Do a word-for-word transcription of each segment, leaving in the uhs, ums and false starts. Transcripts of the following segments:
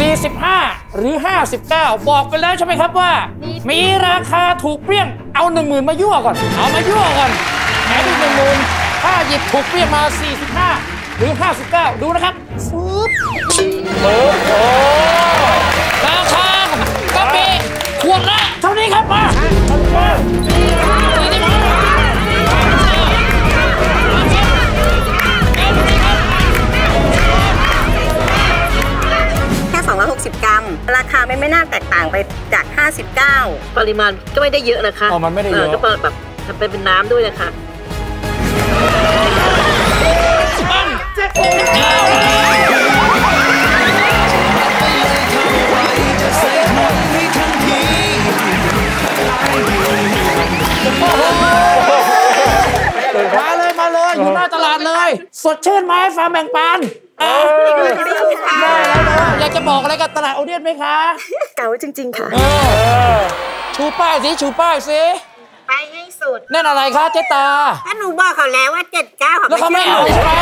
สี่สิบห้า หรือ ห้าสิบเก้า บอกไปแล้วใช่ไหมครับว่ามีราคาถูกเปรี้ยงเอาหนึ่งหมื่นมายั่วก่อนเอามายั่วก่อนแถมอีกหนึ่งหมื่นถ้าหยิบถูกเปรี้ยงมา สี่สิบห้า หรือ ห้าสิบเก้า ดูนะครับฟืบโอ้โหราคากะปิขวดละเท่านี้ครับมาสองร้อยหกสิบ กรัมราคาไม่ไม่น่าแตกต่างไปจากห้าสิบเก้าปริมาณก็ไม่ได้เยอะนะคะอ๋อมันไม่ได้เยอะก็เปิดแบบทำเป็นน้ำด้วยนะคะมาเลยมาเลยอยู่หน้าตลาดเลยสดชื่นไหมฟาร์มแบ่งปันได้แล้วนะอยากจะบอกอะไรกับตลาดโอเดียนไหมคะเก๋าจริงๆค่ะชูป้ายสิชูป้ายสิไปให้สุดนั่นอะไรคะเจ๊ตาถ้าหนูบอกเขาแล้วว่าเจ็ดเก้าแล้วเขาไม่เอาใช่ไหม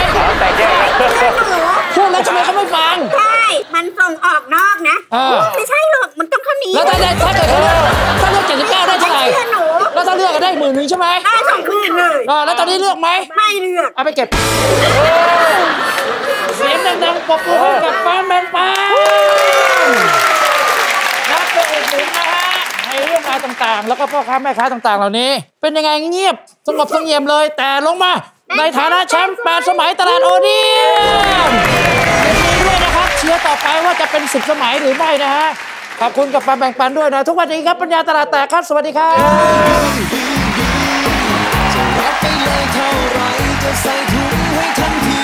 พูดแล้วทำไมเขาไม่ฟังใช่มันส่งออกนอกนะไม่ใช่หรอกมันต้องเท่านี้แล้วถ้าได้ถ้าเกิดถ้าเลือกเจ็ดสิบเก้าได้เท่าไหร่แล้วถ้าเลือกก็ได้หมื่นหนึ่งใช่ไหมได้สองหมื่นเลยแล้วตอนนี้เลือกไหมไม่เลือกเอาไปเก็บเสียงดังๆปรบมือให้กับฟาร์มแบ่งปันนับไปอุดหนุนนะฮะในเรื่องราวต่างๆแล้วก็พ่อค้าแม่ค้าต่างๆเหล่านี้เป็นยังไงเงียบสงบเสงี่ยมเลยแต่ลงมาในฐานะแชมป์แปดสมัยตลาดโอเดียนยินดีด้วยนะครับเชียร์ต่อไปว่าจะเป็นสิบสมัยหรือไม่นะฮะขอบคุณกับฟาร์มแบ่งปันด้วยนะทุกวันนี้ครับปัญญาตลาดแตกครับสวัสดีครับรับไปเลยเท่าไรจะใส่ถุงให้ทันที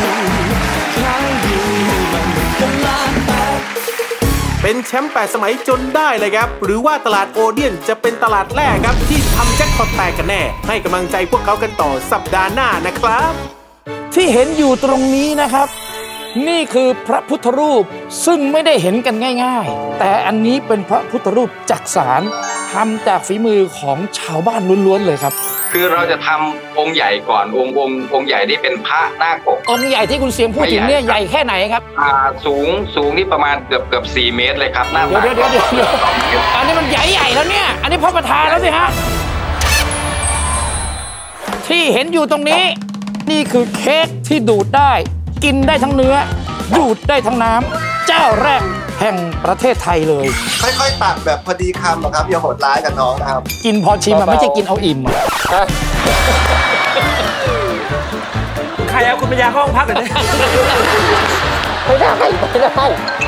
เป็นแชมป์แปดสมัยจนได้เลยครับหรือว่าตลาดโอเดียนจะเป็นตลาดแรกครับที่ทำแจ็คพอตแตกกันแน่ให้กำลังใจพวกเขากันต่อสัปดาห์หน้านะครับที่เห็นอยู่ตรงนี้นะครับนี่คือพระพุทธรูปซึ่งไม่ได้เห็นกันง่ายๆแต่อันนี้เป็นพระพุทธรูปจักสานทำจากฝีมือของชาวบ้านล้วนๆเลยครับคือเราจะทำองค์ใหญ่ก่อนองค์องค์องค์ใหญ่นี่เป็นพระนาคปกองค์ใหญ่ที่คุณเสียงพูดถึงเนี่ยใหญ่แค่ไหนครับอ่าสูงสูงนี่ประมาณเกือบเกือบสี่เมตรเลยครับหน้าเดี๋ยวเดี๋ยวเดี๋ยวอันนี้มันใหญ่ใหญ่แล้วเนี่ยอันนี้พระประธานแล้วสิฮะที่เห็นอยู่ตรงนี้นี่คือเค้กที่ดูดได้กินได้ทั้งเนื้อดูดได้ทั้งน้ำเจ้าแรกแห่งประเทศไทยเลยค่อยๆตัดแบบพอดีคำนะครับอย่าโหดร้ายกับน้องนะครับกินพอชิมไม่ใช่กินเอาอิ่มใครเอาคุณปัญญาเข้าห้องพักเลยไม่ได้ไม่ได้